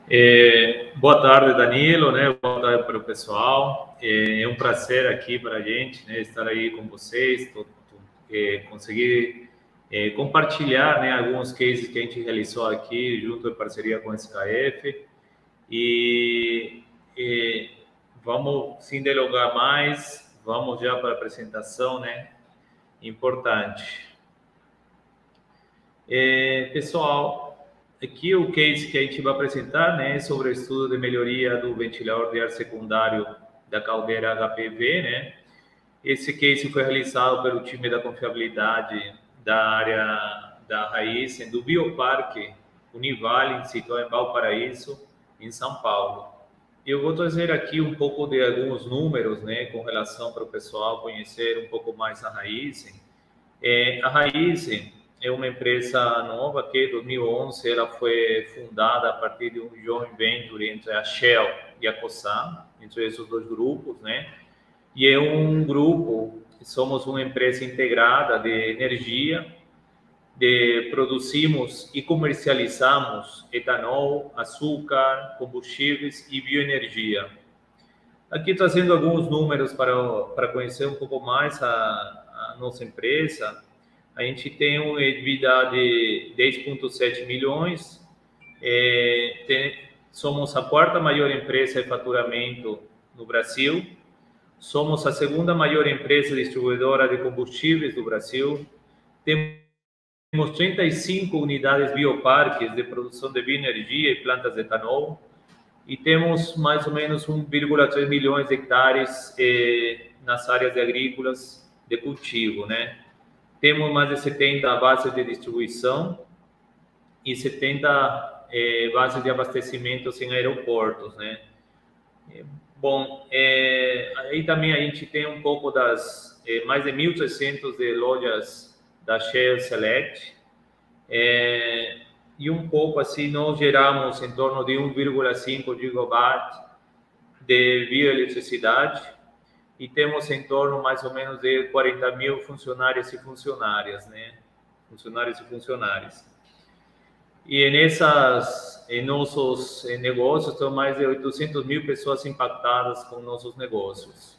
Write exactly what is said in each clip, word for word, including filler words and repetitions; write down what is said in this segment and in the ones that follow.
É, boa tarde, Danilo, né? Boa tarde para o pessoal. É, é um prazer aqui para a gente, né, estar aí com vocês, tô, tô, é, conseguir é, compartilhar, né, alguns cases que a gente realizou aqui junto em parceria com a S K F e, e vamos sem delongar mais, vamos já para a apresentação, né? Importante. É, pessoal, aqui o case que a gente vai apresentar, né, é sobre o estudo de melhoria do ventilador de ar secundário da caldeira H P V, né? Esse case foi realizado pelo time da confiabilidade da área da Raizen, do Bioparque Univale, situado em Valparaíso, em São Paulo. Eu vou trazer aqui um pouco de alguns números, né, com relação para o pessoal conhecer um pouco mais a Raizen. É, a Raizen é uma empresa nova que, em dois mil e onze, ela foi fundada a partir de um joint venture entre a Shell e a Cosan, entre esses dois grupos, né? E é um grupo, somos uma empresa integrada de energia, de produzimos e comercializamos etanol, açúcar, combustíveis e bioenergia. Aqui trazendo alguns números para, para conhecer um pouco mais a, a nossa empresa. A gente tem uma EBITDA de dez vírgula sete milhões, é, tem, somos a quarta maior empresa de faturamento no Brasil, somos a segunda maior empresa distribuidora de combustíveis do Brasil, temos trinta e cinco unidades bioparques de produção de bioenergia e plantas de etanol, e temos mais ou menos um vírgula três milhões de hectares eh, nas áreas agrícolas de cultivo, né? Temos mais de setenta bases de distribuição e setenta eh, bases de abastecimento em aeroportos, né? Bom, é, aí também a gente tem um pouco das é, mais de mil e trezentas de lojas da Shell Select, é, e um pouco assim nós geramos em torno de um vírgula cinco gigawatt de bioeletricidade e temos em torno mais ou menos de quarenta mil funcionários e funcionárias, né? Funcionários e funcionárias. E nessas, em nossos negócios, são mais de oitocentas mil pessoas impactadas com nossos negócios.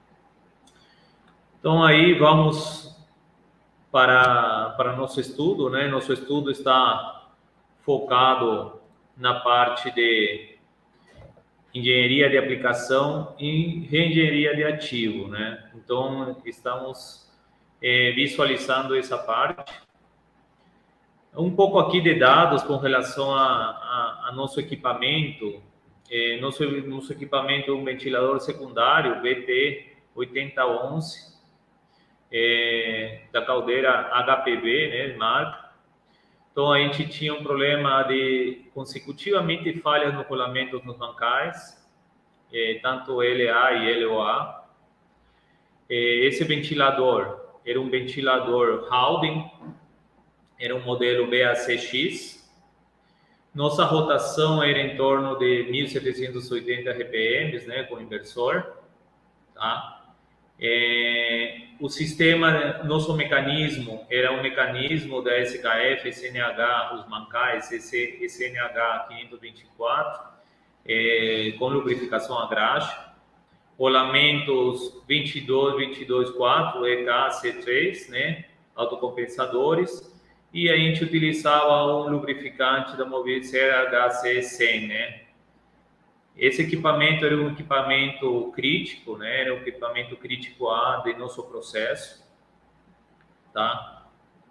Então, aí vamos para, para nosso estudo, né? Nosso estudo está focado na parte de engenharia de aplicação e reengenharia de ativo, né? Então, estamos eh, visualizando essa parte. Um pouco aqui de dados com relação a, a, a nosso equipamento. É, nosso, nosso equipamento é um ventilador secundário B T oitenta onze, é, da caldeira H P V, né, marca. Então, a gente tinha um problema de consecutivamente falhas no rolamento nos bancais, é, tanto L A e L O A. É, esse ventilador era um ventilador Halding, era um modelo B A C X. Nossa rotação era em torno de mil setecentos e oitenta R P Ms, né, com inversor. Tá? É, o sistema, nosso mecanismo era um mecanismo da S K F, S N H, os mancais, S N H quinhentos e vinte e quatro, é, com lubrificação a graxa. Rolamentos vinte e dois, vinte e dois, quatro, E K C três, né, autocompensadores. E a gente utilizava um lubrificante da Mobilis H C cem, né? Esse equipamento era um equipamento crítico, né? Era um equipamento crítico A de nosso processo, tá?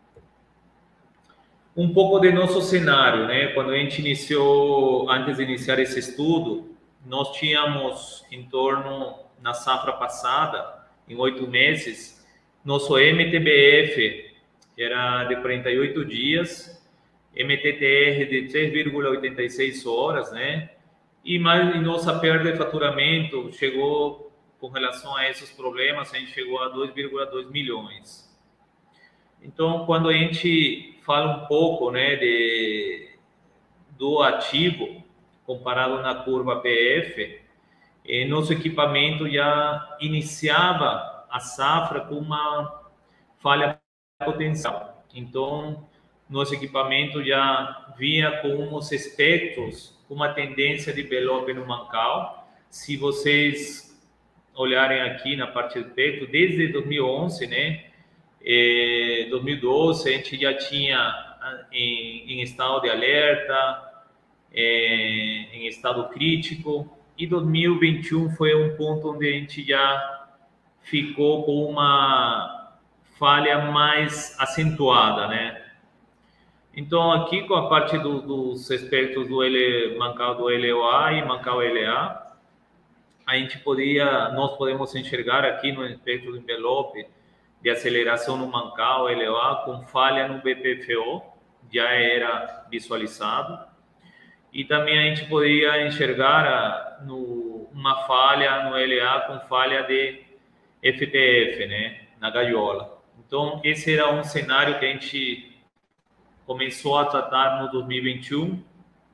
Um pouco de nosso cenário, né? Quando a gente iniciou, antes de iniciar esse estudo, nós tínhamos em torno, na safra passada, em oito meses, nosso M T B F era de quarenta e oito dias, M T T R de três vírgula oitenta e seis horas, né? E mais nossa perda de faturamento chegou, com relação a esses problemas, a gente chegou a dois vírgula dois milhões. Então, quando a gente fala um pouco, né, de, do ativo, comparado na curva P F, eh, nosso equipamento já iniciava a safra com uma falha potencial. Então, nosso equipamento já vinha com uns espectros, uma tendência de envelope no mancal. Se vocês olharem aqui na parte do peito, desde dois mil e onze, né, eh, dois mil e doze, a gente já tinha em, em estado de alerta, eh, em estado crítico, e dois mil e vinte e um foi um ponto onde a gente já ficou com uma falha mais acentuada, né? Então, aqui com a parte do, dos espectros do L, mancal do L O A e mancal L A, a gente podia, nós podemos enxergar aqui no espectro do envelope de aceleração no mancal L O A com falha no B P F O, já era visualizado. E também a gente poderia enxergar no, uma falha no L A com falha de F T F, né, na gaiola. Então, esse era um cenário que a gente começou a tratar no dois mil e vinte e um.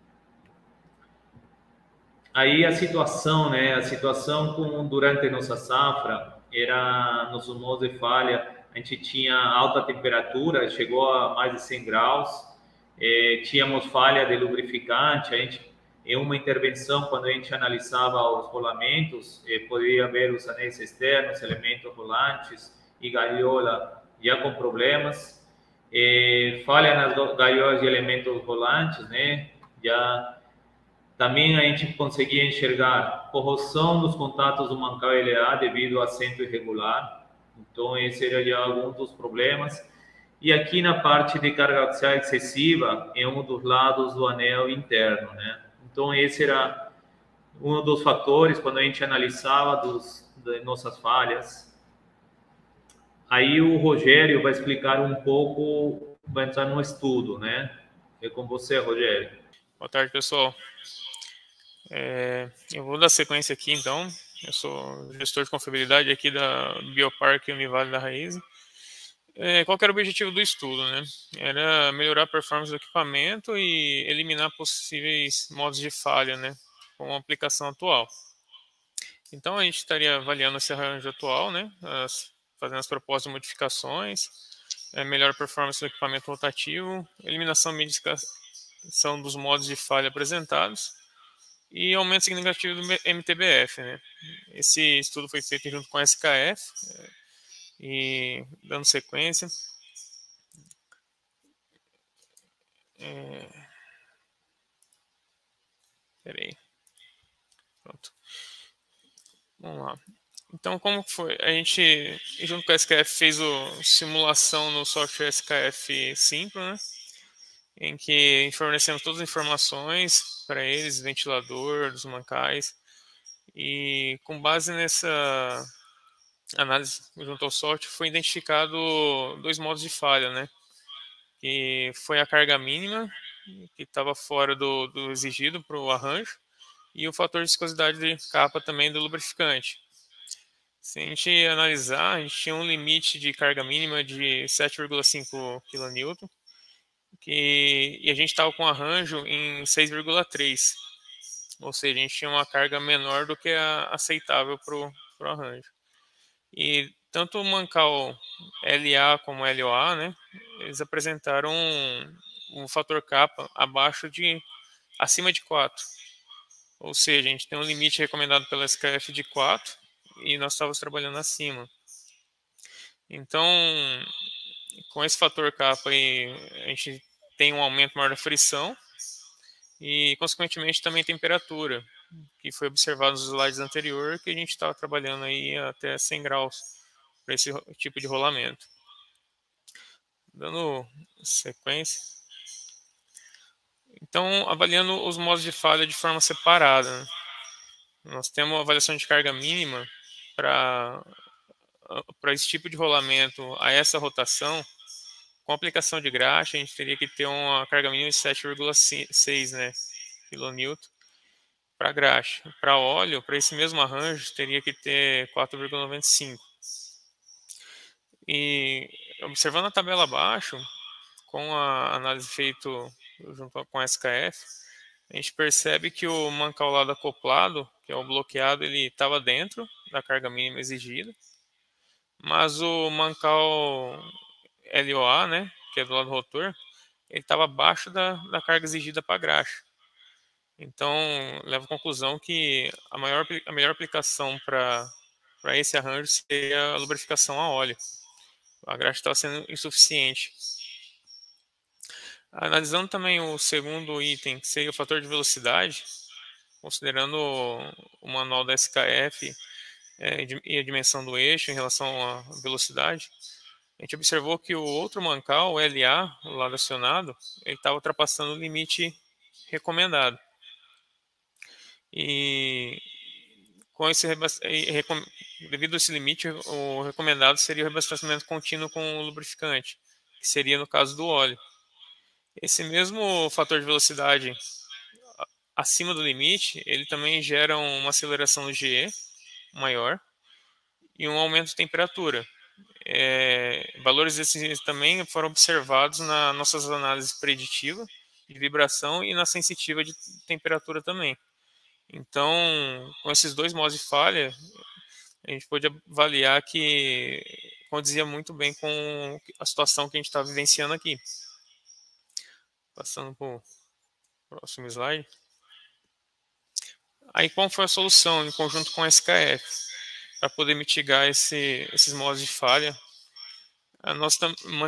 Aí a situação, né, a situação com, durante a nossa safra, era nos modos de falha, a gente tinha alta temperatura, chegou a mais de cem graus, eh, tínhamos falha de lubrificante, a gente, em uma intervenção, quando a gente analisava os rolamentos, eh, poderia ver os anéis externos, elementos rolantes e gaiola já com problemas, eh, falha nas gaiolas de elementos rolantes, né, já também a gente conseguia enxergar corrosão dos contatos do mancal L A devido a assento irregular. Então, esse era já algum dos problemas. E aqui na parte de carga axial excessiva, é um dos lados do anel interno, né? Então, esse era um dos fatores quando a gente analisava dos, das nossas falhas. Aí o Rogério vai explicar um pouco, vai entrar no estudo, né? É com você, Rogério. Boa tarde, pessoal. É, eu vou dar sequência aqui, então. Eu sou gestor de confiabilidade aqui da Bioparque Univale da Raízen. É, qual que era o objetivo do estudo, né? Era melhorar a performance do equipamento e eliminar possíveis modos de falha, né, com a aplicação atual. Então, a gente estaria avaliando esse arranjo atual, né, as, fazendo as propostas de modificações, é, melhor performance do equipamento rotativo, eliminação e mitigação dos modos de falha apresentados, e aumento significativo do M T B F, né? Esse estudo foi feito junto com a S K F, é, e dando sequência. É... Peraí. Pronto. Vamos lá. Então, como foi? A gente, junto com a S K F, fez a simulação no software S K F cinco, né? Em que fornecemos todas as informações para eles, ventilador, dos mancais, e com base nessa análise junto ao software foi identificado dois modos de falha, né? Que foi a carga mínima, que estava fora do, do exigido para o arranjo, e o fator de viscosidade de capa também do lubrificante. Se a gente analisar, a gente tinha um limite de carga mínima de sete vírgula cinco quilonewtons, que, e a gente estava com arranjo em seis vírgula três, ou seja, a gente tinha uma carga menor do que a aceitável para o arranjo. E tanto o mancal L A como L O A, né, eles apresentaram um, um fator capa abaixo de, acima de quatro. Ou seja, a gente tem um limite recomendado pela S K F de quatro e nós estávamos trabalhando acima. Então, com esse fator capa aí, a gente tem um aumento maior da frição e, consequentemente, também temperatura, que foi observado nos slides anteriores, que a gente estava trabalhando aí até cem graus para esse tipo de rolamento. Dando sequência. Então, avaliando os modos de falha de forma separada, né? Nós temos uma avaliação de carga mínima para para esse tipo de rolamento a essa rotação. Com aplicação de graxa, a gente teria que ter uma carga mínima de sete vírgula seis, né, quilonewton para graxa. Para óleo, para esse mesmo arranjo, teria que ter quatro vírgula noventa e cinco. E observando a tabela abaixo, com a análise feita junto com a S K F, a gente percebe que o mancal lado acoplado, que é o bloqueado, ele estava dentro da carga mínima exigida, mas o mancal L O A, né, que é do lado rotor, ele estava abaixo da, da carga exigida para a graxa. Então, leva à conclusão que a, maior, a melhor aplicação para esse arranjo seria a lubrificação a óleo. A graxa estava sendo insuficiente. Analisando também o segundo item, que seria o fator de velocidade, considerando o manual da S K F é, e a dimensão do eixo em relação à velocidade, a gente observou que o outro mancal, o L A, o lado acionado, ele estava ultrapassando o limite recomendado. E com esse devido a esse limite, o recomendado seria o reabastecimento contínuo com o lubrificante, que seria no caso do óleo. Esse mesmo fator de velocidade acima do limite, ele também gera uma aceleração do G E maior e um aumento de temperatura. É, valores esses também foram observados nas nossas análises preditivas de vibração e na sensitiva de temperatura também. Então, com esses dois modos de falha, a gente pôde avaliar que condizia muito bem com a situação que a gente está vivenciando aqui. Passando para o próximo slide. Aí, qual foi a solução em conjunto com a S K F para poder mitigar esse, esses modos de falha? Nós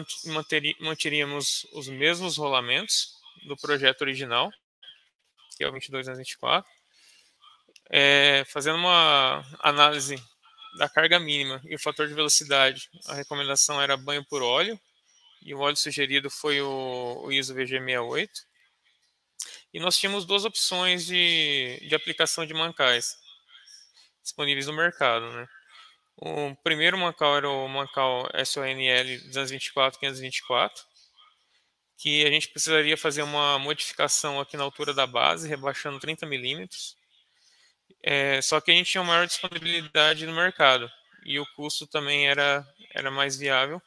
manteríamos os mesmos rolamentos do projeto original, que é o vinte e dois duzentos e vinte e quatro, é, fazendo uma análise da carga mínima e o fator de velocidade. A recomendação era banho por óleo, e o óleo sugerido foi o, o I S O V G sessenta e oito. E nós tínhamos duas opções de, de aplicação de mancais disponíveis no mercado, né? O primeiro mancal era o mancal S O N L duzentos e vinte e quatro quinhentos e vinte e quatro, que a gente precisaria fazer uma modificação aqui na altura da base, rebaixando trinta milímetros. É, só que a gente tinha uma maior disponibilidade no mercado e o custo também era, era mais viável.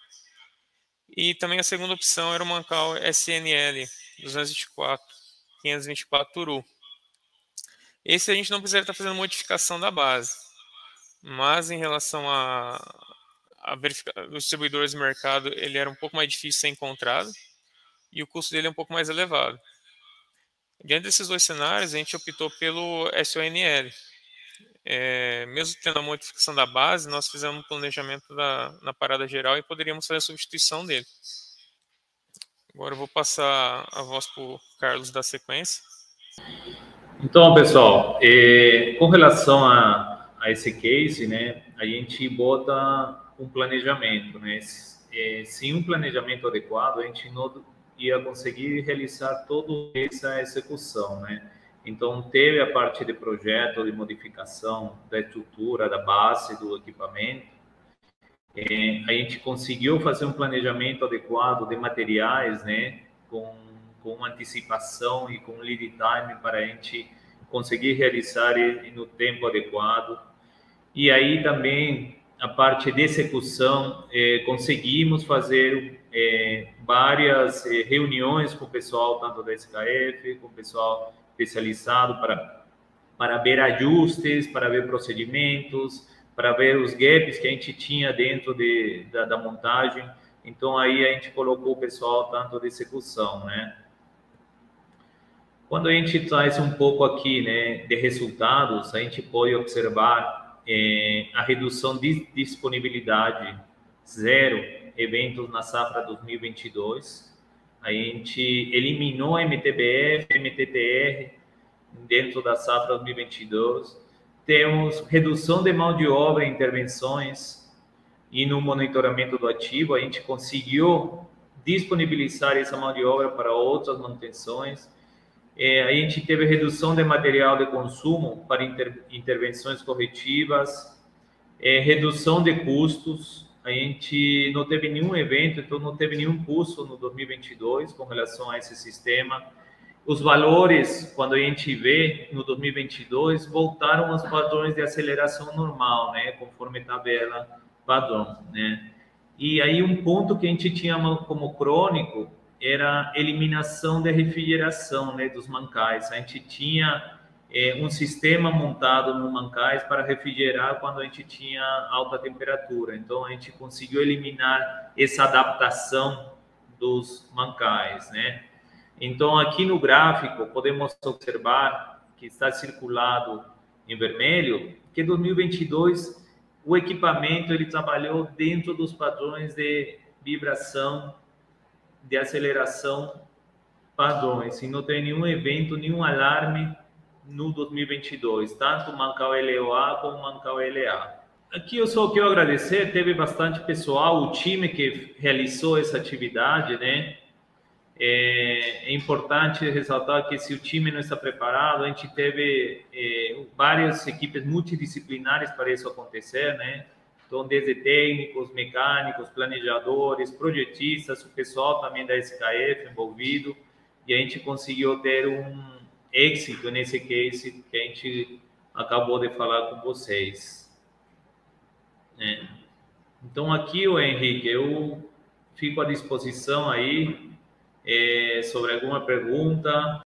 E também a segunda opção era o mancal S N L duzentos e vinte e quatro quinhentos e vinte e quatro Turu. Esse a gente não precisaria estar fazendo modificação da base, mas em relação a, a verificar os distribuidores do mercado, ele era um pouco mais difícil de ser encontrado e o custo dele é um pouco mais elevado. Diante desses dois cenários, a gente optou pelo S O N L. É, mesmo tendo a modificação da base, nós fizemos um planejamento da, na parada geral e poderíamos fazer a substituição dele. Agora eu vou passar a voz para o Carlos da sequência. Então, pessoal, é, com relação a, a esse case, né, a gente bota um planejamento, né? É, sem um planejamento adequado, a gente não ia conseguir realizar toda essa execução, né? Então, teve a parte de projeto, de modificação da estrutura, da base do equipamento. É, a gente conseguiu fazer um planejamento adequado de materiais, né? Com, com antecipação e com lead time para a gente conseguir realizar no tempo adequado. E aí também a parte de execução, é, conseguimos fazer é, várias é, reuniões com o pessoal, tanto da S K F, com o pessoal especializado para, para ver ajustes, para ver procedimentos, para ver os gaps que a gente tinha dentro de, da, da montagem. Então, aí a gente colocou o pessoal tanto de execução, né? Quando a gente traz um pouco aqui, né, de resultados, a gente pode observar é, a redução de disponibilidade, zero eventos na safra dois mil e vinte e dois. A gente eliminou M T B F, M T T R dentro da safra dois mil e vinte e dois. Temos redução de mão de obra em intervenções e no monitoramento do ativo. A gente conseguiu disponibilizar essa mão de obra para outras manutenções. É, a gente teve redução de material de consumo para inter, intervenções corretivas, é, redução de custos. A gente não teve nenhum evento, então não teve nenhum custo no dois mil e vinte e dois com relação a esse sistema. Os valores, quando a gente vê no dois mil e vinte e dois, voltaram aos padrões de aceleração normal, né, conforme tabela padrão, né. E aí um ponto que a gente tinha como crônico era a eliminação da refrigeração, né, dos mancais. A gente tinha é, um sistema montado no mancais para refrigerar quando a gente tinha alta temperatura. Então, a gente conseguiu eliminar essa adaptação dos mancais, né? Então, aqui no gráfico, podemos observar que está circulado em vermelho, que em dois mil e vinte e dois o equipamento ele trabalhou dentro dos padrões de vibração, de aceleração padrões, e não tem nenhum evento, nenhum alarme no dois mil e vinte e dois, tanto Mancal L O A como Mancal L A. Aqui eu só quero agradecer, teve bastante pessoal, o time que realizou essa atividade, né? É, é importante ressaltar que se o time não está preparado, a gente teve é, várias equipes multidisciplinares para isso acontecer, né? Então, desde técnicos, mecânicos, planejadores, projetistas, o pessoal também da S K F envolvido, e a gente conseguiu ter um êxito nesse case que a gente acabou de falar com vocês. É. Então, aqui, o Henrique, eu fico à disposição aí é, sobre alguma pergunta.